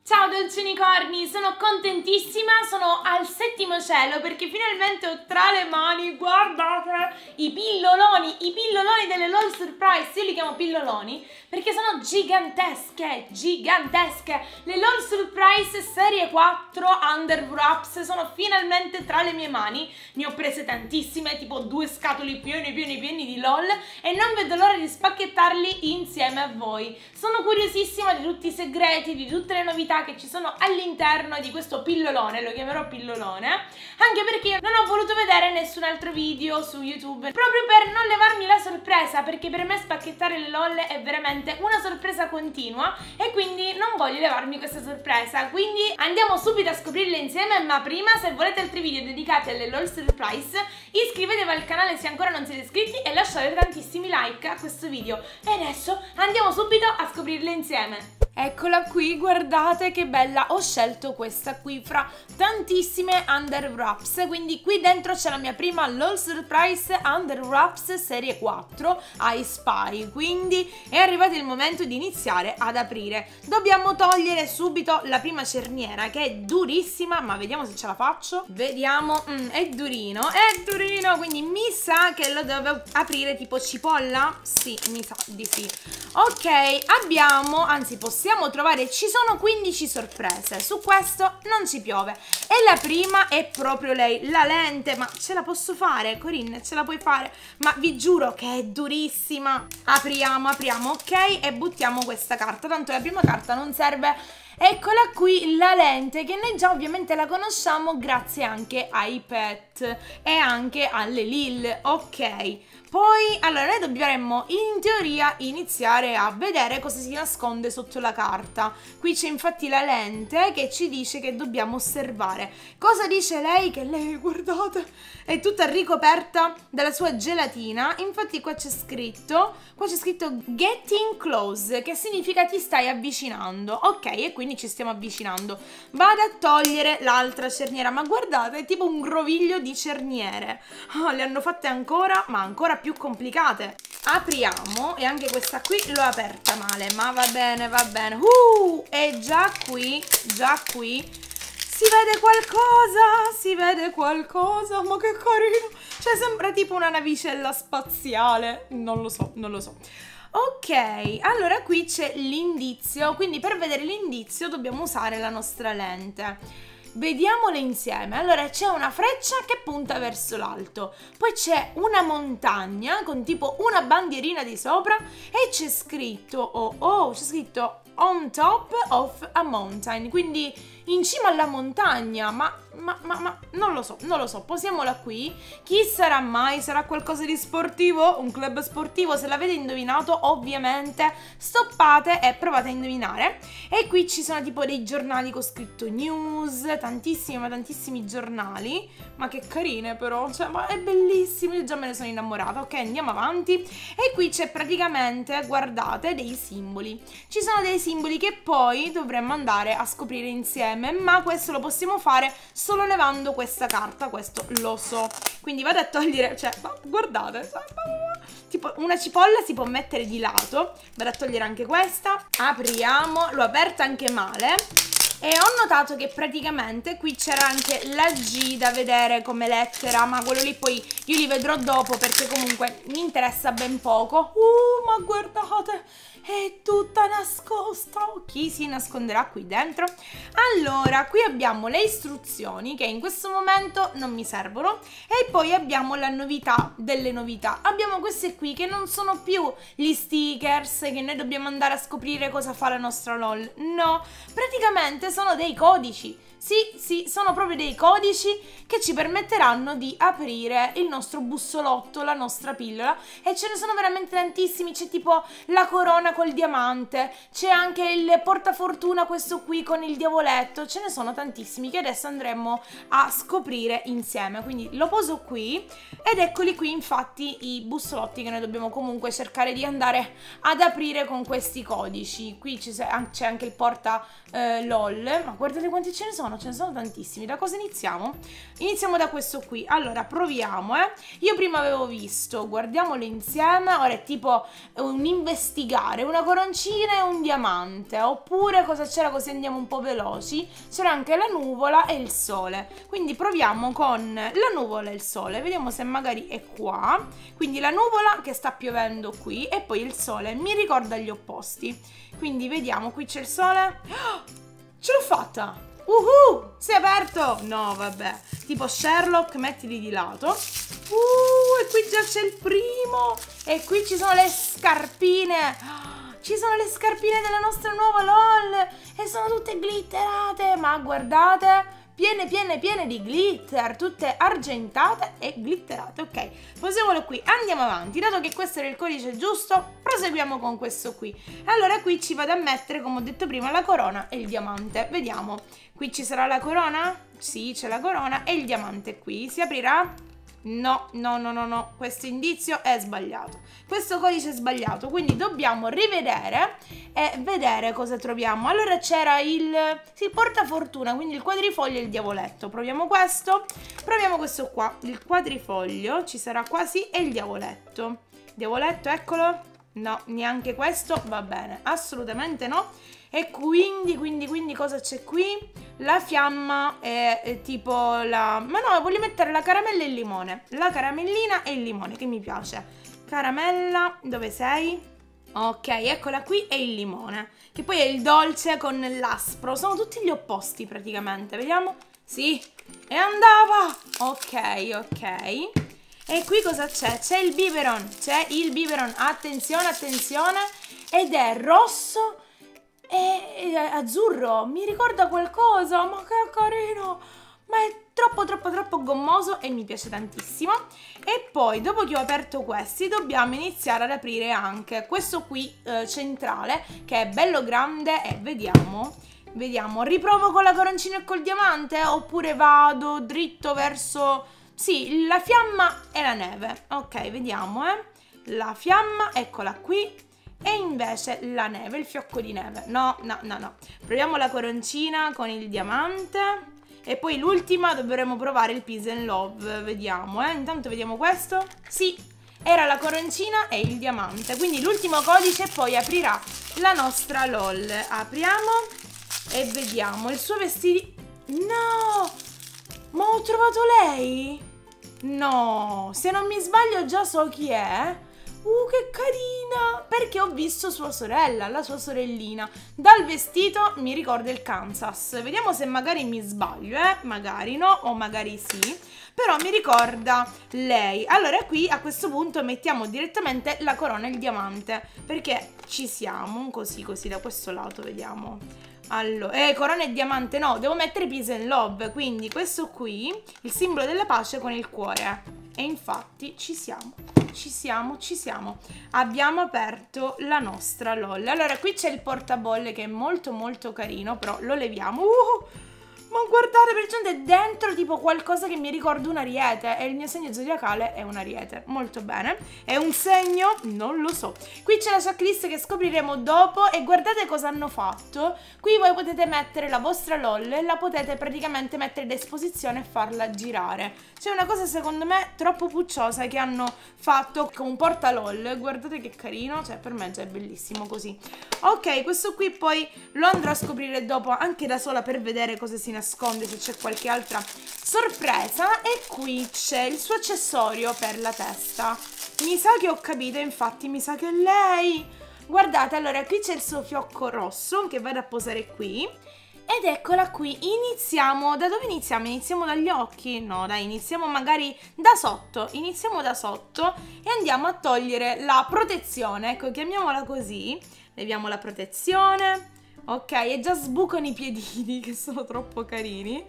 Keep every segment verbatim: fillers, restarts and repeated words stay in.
Ciao dolci unicorni, sono contentissima, sono al settimo cielo perché finalmente ho tra le mani, guardate, i pilloloni, i pilloloni delle LOL Surprise. Io li chiamo pilloloni perché sono gigantesche, gigantesche. Le LOL Surprise serie quattro Under Wraps sono finalmente tra le mie mani. Ne ho prese tantissime, tipo due scatoli pieni, pieni, pieni di LOL e non vedo l'ora di spacchettarli insieme a voi. Sono curiosissima di tutti i segreti, di tutte le novità che ci sono all'interno di questo pillolone, lo chiamerò pillolone, anche perché io non ho voluto vedere nessun altro video su YouTube, proprio per non levarmi la sorpresa, perché per me spacchettare le LOL è veramente una sorpresa continua e quindi non voglio levarmi questa sorpresa. Quindi andiamo subito a scoprirle insieme, ma prima, se volete altri video dedicati alle LOL Surprise, iscrivetevi al canale se ancora non siete iscritti e lasciate tantissimi like a questo video. E adesso andiamo subito a scoprirle insieme. Eccola qui, guardate che bella, ho scelto questa qui fra tantissime Under Wraps, quindi qui dentro c'è la mia prima LOL Surprise Under Wraps serie quattro I Spy, quindi è arrivato il momento di iniziare ad aprire. Dobbiamo togliere subito la prima cerniera che è durissima, ma vediamo se ce la faccio. Vediamo, mm, è durino, è durino, quindi mi sa che lo devo aprire tipo cipolla? Sì, mi sa di sì. Ok, abbiamo, anzi possiamo Possiamo trovare, ci sono quindici sorprese, su questo non ci piove. E la prima è proprio lei, la lente, ma ce la posso fare, Corinne, ce la puoi fare? Ma vi giuro che è durissima. Apriamo, apriamo, ok, e buttiamo questa carta, tanto la prima carta non serve. Eccola qui la lente, che noi già ovviamente la conosciamo grazie anche ai pet e anche alle Lil, ok. Poi, allora, noi dovremmo in teoria iniziare a vedere cosa si nasconde sotto la carta. Qui c'è infatti la lente che ci dice che dobbiamo osservare. Cosa dice lei? Che lei, guardate, è tutta ricoperta dalla sua gelatina. Infatti qua c'è scritto, qua c'è scritto getting close, che significa ti stai avvicinando. Ok, e quindi ci stiamo avvicinando. Vado a togliere l'altra cerniera, ma guardate, è tipo un groviglio di cerniere. Oh, le hanno fatte ancora, ma ancora più complicate. Apriamo, e anche questa qui l'ho aperta male, ma va bene, va bene. Uh, e già qui, già qui si vede qualcosa, si vede qualcosa, ma che carino. Cioè sembra tipo una navicella spaziale, non lo so, non lo so. Ok, allora qui c'è l'indizio, quindi per vedere l'indizio dobbiamo usare la nostra lente. Vediamole insieme. Allora c'è una freccia che punta verso l'alto, poi c'è una montagna con tipo una bandierina di sopra e c'è scritto, oh oh, c'è scritto on top of a mountain, quindi in cima alla montagna, ma, ma, ma, ma non lo so, non lo so, posiamola qui. Chi sarà mai? Sarà qualcosa di sportivo? Un club sportivo? Se l'avete indovinato, ovviamente stoppate e provate a indovinare. E qui ci sono tipo dei giornali con scritto news, tantissimi, ma tantissimi giornali. Ma che carine però, cioè, ma è bellissimo, io già me ne sono innamorata. Ok, andiamo avanti. E qui c'è praticamente, guardate, dei simboli. Ci sono dei simboli che poi dovremmo andare a scoprire insieme, ma questo lo possiamo fare solo levando questa carta, questo lo so. Quindi vado a togliere, cioè, guardate, tipo una cipolla si può mettere di lato. Vado a togliere anche questa. Apriamo, l'ho aperta anche male. E ho notato che praticamente qui c'era anche la G da vedere come lettera, ma quello lì poi io li vedrò dopo perché comunque mi interessa ben poco. Uh, ma guardate, è tutta nascosta. Chi si nasconderà qui dentro? Allora, qui abbiamo le istruzioni che in questo momento non mi servono e poi abbiamo la novità delle novità. Abbiamo queste qui che non sono più gli stickers che noi dobbiamo andare a scoprire cosa fa la nostra LOL. No, praticamente sono dei codici. Sì, sì, sono proprio dei codici che ci permetteranno di aprire il nostro bussolotto, la nostra pillola, e ce ne sono veramente tantissimi. C'è tipo la corona col diamante, c'è anche il portafortuna questo qui con il diavoletto, ce ne sono tantissimi che adesso andremo a scoprire insieme. Quindi lo poso qui ed eccoli qui infatti i bussolotti che noi dobbiamo comunque cercare di andare ad aprire con questi codici. Qui c'è anche il porta eh, LOL, ma guardate quanti ce ne sono. Ce ne sono tantissimi. Da cosa iniziamo? Iniziamo da questo qui. Allora proviamo, eh. Io prima avevo visto, guardiamolo insieme. Ora è tipo un investigare. fare una coroncina e un diamante, oppure cosa c'era, così andiamo un po' veloci, c'era anche la nuvola e il sole. Quindi proviamo con la nuvola e il sole, vediamo se magari è qua. Quindi la nuvola che sta piovendo qui e poi il sole mi ricorda gli opposti. Quindi vediamo, qui c'è il sole. Oh, ce l'ho fatta! Uhu, si è aperto! No, vabbè, tipo Sherlock, mettili di lato. Uh, e qui già c'è il primo. E qui ci sono le scarpine. Ci sono le scarpine della nostra nuova LOL. E sono tutte glitterate. Ma guardate, piene piene piene di glitter, tutte argentate e glitterate. Ok, posiamolo qui, andiamo avanti. Dato che questo era il codice giusto, proseguiamo con questo qui. Allora qui ci vado a mettere, come ho detto prima, la corona e il diamante. Vediamo, qui ci sarà la corona? Sì, c'è la corona e il diamante qui. Si aprirà? No, no, no, no, no, questo indizio è sbagliato. Questo codice è sbagliato, quindi dobbiamo rivedere e vedere cosa troviamo. Allora c'era il, sì, il portafortuna, quindi il quadrifoglio e il diavoletto. Proviamo questo, proviamo questo qua. Il quadrifoglio ci sarà quasi e il diavoletto. Diavoletto, eccolo. No, neanche questo va bene, assolutamente no. E quindi, quindi, quindi cosa c'è qui? La fiamma è, è tipo la... Ma no, voglio mettere la caramella e il limone. La caramellina e il limone, che mi piace. Caramella, dove sei? Ok, eccola qui, e il limone, che poi è il dolce con l'aspro. Sono tutti gli opposti praticamente, vediamo? Sì, e andava! Ok, ok. E qui cosa c'è? C'è il biberon, c'è il biberon, attenzione, attenzione. Ed è rosso e azzurro, mi ricorda qualcosa, ma che carino, ma è troppo troppo troppo gommoso e mi piace tantissimo. E poi dopo che ho aperto questi dobbiamo iniziare ad aprire anche questo qui eh, centrale, che è bello grande, e vediamo, vediamo, riprovo con la coroncina e col diamante oppure vado dritto verso, sì, la fiamma e la neve. Ok, vediamo, eh, la fiamma, eccola qui. E invece la neve, il fiocco di neve. No, no, no, no. Proviamo la coroncina con il diamante. E poi l'ultima dovremo provare il Peace and Love. Vediamo, eh. Intanto vediamo questo. Sì, era la coroncina e il diamante. Quindi l'ultimo codice poi aprirà la nostra LOL. Apriamo e vediamo il suo vestito. No! Ma ho trovato lei? No, se non mi sbaglio già so chi è. Uh, che carina! Perché ho visto sua sorella, la sua sorellina. Dal vestito mi ricorda il Kansas. Vediamo se magari mi sbaglio, eh? Magari no, o magari sì. Però mi ricorda lei. Allora qui a questo punto mettiamo direttamente la corona e il diamante, perché ci siamo, così così da questo lato, vediamo. Allora, eh, corona e diamante no, devo mettere Peace and Love. Quindi questo qui, il simbolo della pace con il cuore. E infatti ci siamo, ci siamo, ci siamo. Abbiamo aperto la nostra LOL. Allora qui c'è il portabolle che è molto molto carino, però lo leviamo. Uh, ma guardate, per esempio è dentro tipo qualcosa che mi ricorda un ariete. E il mio segno zodiacale è un ariete. Molto bene. È un segno? Non lo so. Qui c'è la checklist che scopriremo dopo. E guardate cosa hanno fatto. Qui voi potete mettere la vostra LOL e la potete praticamente mettere a disposizione e farla girare. C'è una cosa secondo me troppo pucciosa che hanno fatto con un porta LOL. Guardate che carino. Cioè per me già è bellissimo così. Ok, questo qui poi lo andrò a scoprire dopo anche da sola per vedere cosa si nasconde, se c'è qualche altra sorpresa. E qui c'è il suo accessorio per la testa. Mi sa che ho capito, infatti mi sa che è lei. Guardate, allora qui c'è il suo fiocco rosso che vado a posare qui. Ed eccola qui, iniziamo, da dove iniziamo? Iniziamo dagli occhi? No dai, iniziamo magari da sotto, iniziamo da sotto e andiamo a togliere la protezione, ecco, chiamiamola così, leviamo la protezione, ok, e già sbucano i piedini che sono troppo carini,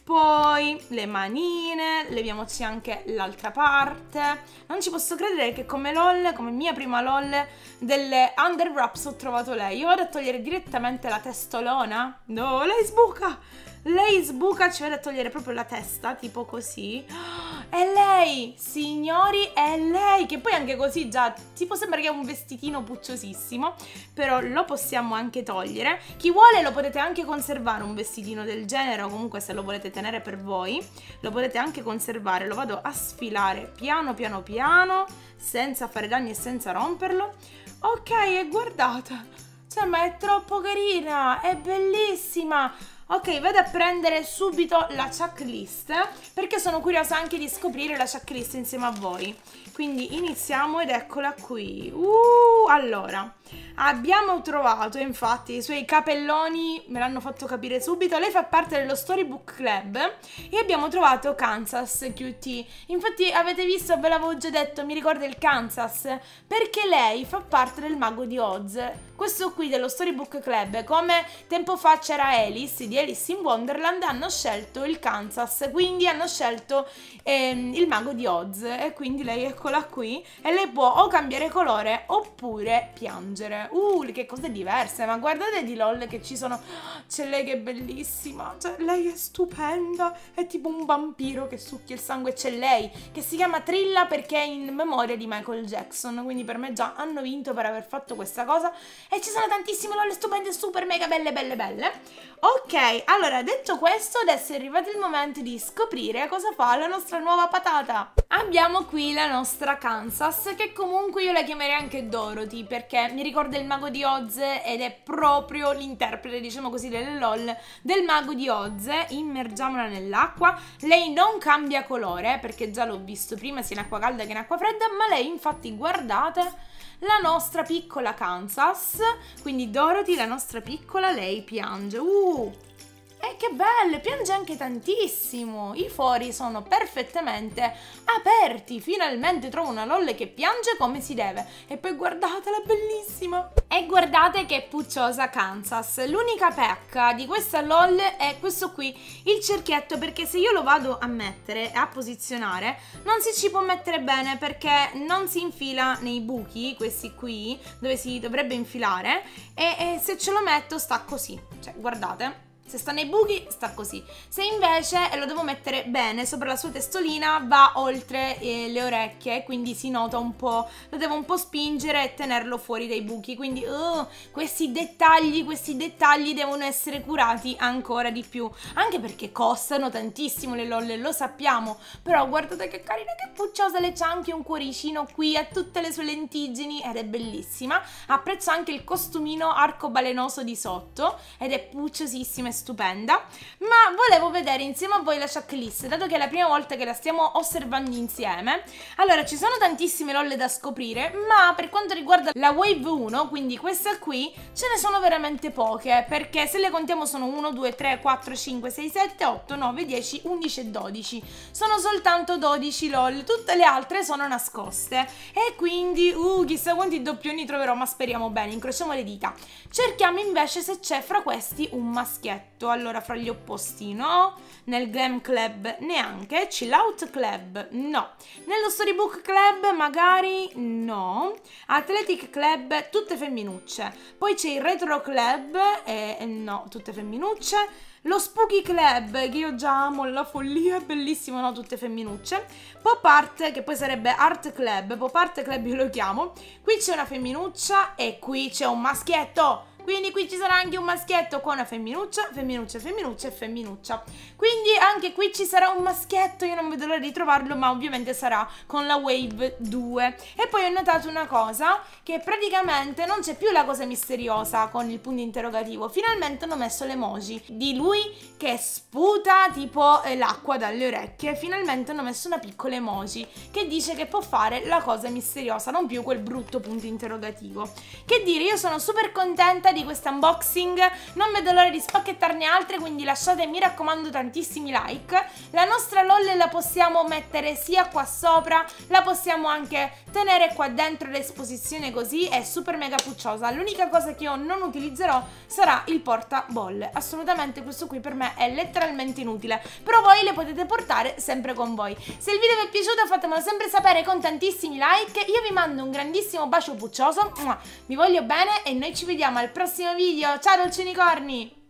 poi le manine, leviamoci anche l'altra parte. Non ci posso credere che come LOL, come mia prima LOL delle Under Wraps ho trovato lei. Io vado a togliere direttamente la testolona. No, lei sbuca! Lei sbuca, ci vado a togliere proprio la testa, tipo così. È lei, signori, è lei, che poi anche così già, tipo sembra che è un vestitino pucciosissimo, però lo possiamo anche togliere. Chi vuole lo potete anche conservare un vestitino del genere, o comunque se lo volete tenere per voi, lo potete anche conservare. Lo vado a sfilare piano piano piano, senza fare danni e senza romperlo. Ok, e guardate, cioè ma è troppo carina, è bellissima. Ok, vado a prendere subito la checklist perché sono curiosa anche di scoprire la checklist insieme a voi. Quindi iniziamo ed eccola qui. Uh, allora, abbiamo trovato infatti i suoi capelloni, me l'hanno fatto capire subito. Lei fa parte dello Storybook Club e abbiamo trovato Kansas Q T. Infatti avete visto, ve l'avevo già detto, mi ricorda il Kansas perché lei fa parte del Mago di Oz. Questo qui dello Storybook Club, come tempo fa c'era Alice di Alice in Wonderland, hanno scelto il Kansas, quindi hanno scelto ehm, il Mago di Oz e quindi lei eccola qui e lei può o cambiare colore oppure piangere. Uh, che cose diverse, ma guardate di LOL che ci sono, c'è lei che è bellissima, cioè lei è stupenda, è tipo un vampiro che succhia il sangue, c'è lei che si chiama Trilla perché è in memoria di Michael Jackson, quindi per me già hanno vinto per aver fatto questa cosa. E ci sono tantissime LOL stupende, super mega belle belle belle. Ok, allora detto questo adesso è arrivato il momento di scoprire cosa fa la nostra nuova patata. Abbiamo qui la nostra Kansas, che comunque io la chiamerei anche Dorothy perché mi ricorda il Mago di Oz ed è proprio l'interprete, diciamo così, delle LOL del Mago di Oz. Immergiamola nell'acqua. Lei non cambia colore perché già l'ho visto prima sia in acqua calda che in acqua fredda, ma lei infatti guardate la nostra piccola Kansas, quindi Dorothy, la nostra piccola, lei piange. Uh! E che belle, piange anche tantissimo. I fori sono perfettamente aperti. Finalmente trovo una LOL che piange come si deve. E poi guardatela, è bellissima. E guardate che pucciosa Kansas. L'unica pecca di questa LOL è questo qui, il cerchietto, perché se io lo vado a mettere e a posizionare non si ci può mettere bene perché non si infila nei buchi, questi qui, dove si dovrebbe infilare. E, e se ce lo metto sta così. Cioè, guardate. Se sta nei buchi sta così, se invece, e lo devo mettere bene sopra la sua testolina, va oltre eh, le orecchie, quindi si nota un po', lo devo un po' spingere e tenerlo fuori dai buchi, quindi uh, questi dettagli, questi dettagli devono essere curati ancora di più, anche perché costano tantissimo le LOL, lo sappiamo, però guardate che carina, che pucciosa, le c'ha anche un cuoricino qui, ha tutte le sue lentiggini ed è bellissima, apprezzo anche il costumino arcobalenoso di sotto ed è pucciosissima e stupenda, ma volevo vedere insieme a voi la checklist, dato che è la prima volta che la stiamo osservando insieme. Allora, ci sono tantissime LOL da scoprire, ma per quanto riguarda la Wave uno, quindi questa qui, ce ne sono veramente poche, perché se le contiamo sono uno, due, tre, quattro, cinque, sei, sette, otto, nove, dieci, undici e dodici. Sono soltanto dodici LOL, tutte le altre sono nascoste. E quindi, uh, chissà quanti doppioni troverò, ma speriamo bene, incrociamo le dita. Cerchiamo invece se c'è fra questi un maschietto. Allora, fra gli opposti no, nel Glam Club neanche, Chill Out Club no, nello Storybook Club magari no, Athletic Club tutte femminucce, poi c'è il Retro Club e eh, no, tutte femminucce, lo Spooky Club che io già amo, la follia, è bellissimo, no, tutte femminucce, Pop Art che poi sarebbe Art Club, Pop Art Club io lo chiamo, qui c'è una femminuccia e qui c'è un maschietto. Quindi qui ci sarà anche un maschietto con una femminuccia, femminuccia, femminuccia e femminuccia. Quindi anche qui ci sarà un maschietto, io non vedo l'ora di trovarlo, ma ovviamente sarà con la Wave due. E poi ho notato una cosa, che praticamente non c'è più la cosa misteriosa con il punto interrogativo. Finalmente hanno messo l'emoji di lui che sputa tipo eh, l'acqua dalle orecchie. Finalmente hanno messo una piccola emoji che dice che può fare la cosa misteriosa, non più quel brutto punto interrogativo. Che dire, io sono super contenta di questo unboxing, non vedo l'ora di spacchettarne altre, quindi lasciate, mi raccomando, tantissimi like. La nostra LOL la possiamo mettere sia qua sopra, la possiamo anche tenere qua dentro l'esposizione, così è super mega pucciosa. L'unica cosa che io non utilizzerò sarà il portabolle, assolutamente questo qui per me è letteralmente inutile, però voi le potete portare sempre con voi. Se il video vi è piaciuto fatemelo sempre sapere con tantissimi like, io vi mando un grandissimo bacio puccioso, vi voglio bene e noi ci vediamo al prossimo video. Ciao dolci unicorni!